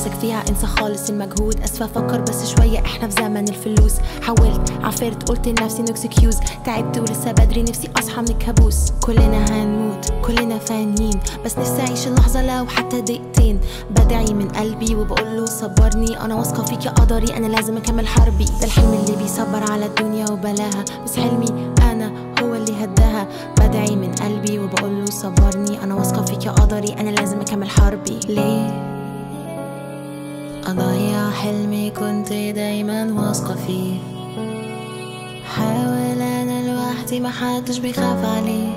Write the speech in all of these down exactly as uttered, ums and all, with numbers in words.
نفسك فيها انسى خالص المجهود. اسفة فكر بس شوية، احنا في زمن الفلوس. حاولت عفرت قلت لنفسي نو اكسكيوز، تعبت ولسه بدري نفسي اصحى من الكابوس. كلنا هنموت كلنا فانيين، بس نفسي اعيش اللحظة لو حتى دقيقتين. بدعي من قلبي وبقول له صبرني، انا واثقة فيك يا قدري، انا لازم اكمل حربي. ده الحلم اللي بيصبر على الدنيا وبلاها، بس حلمي انا هو اللي هداها. بدعي من قلبي وبقول له صبرني، انا واثقة فيك يا قدري، انا لازم اكمل حربي. ليه اضيع حلمي كنت دايما واثقة فيه؟ حاول انا لوحدي محدش بيخاف عليه،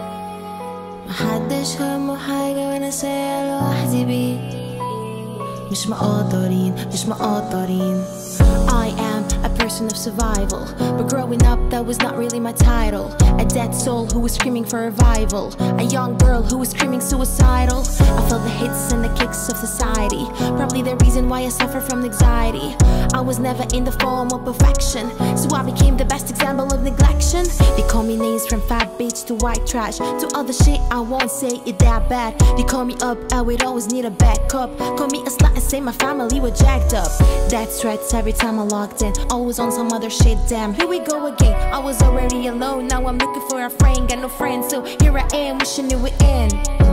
محدش همه حاجة وانا سايق لوحدي بيه. مش مقدرين مش مقدرين I am a person of survival, but growing up that was not really my title. A dead soul who was screaming for revival, a young girl who was screaming suicidal. I felt the hits and the kicks of society, probably the reason why I suffer from anxiety. I was never in the form of perfection, so I became the best example of neglection. They call me names from fat bitch to white trash, to other shit I won't say it that bad. They call me up, I would always need a backup. Call me a slut and say my family were jacked up. Death threats every time I logged in, always on some other shit, damn. Here we go again, I was already alone, now I'm looking for a friend. Got no friends, so here I am, wishing it would end.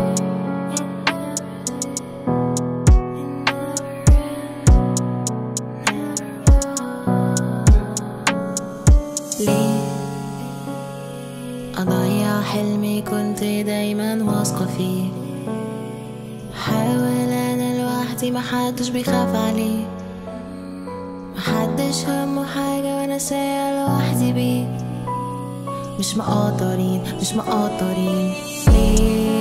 ليه أضيع حلمي كنت دايما واثقة فيه؟ حاول أنا لوحدي محدش بيخاف عليه، محدش همه حاجة وانا سايق لوحدي بيه. مش مقدرين مش مقدرين ليه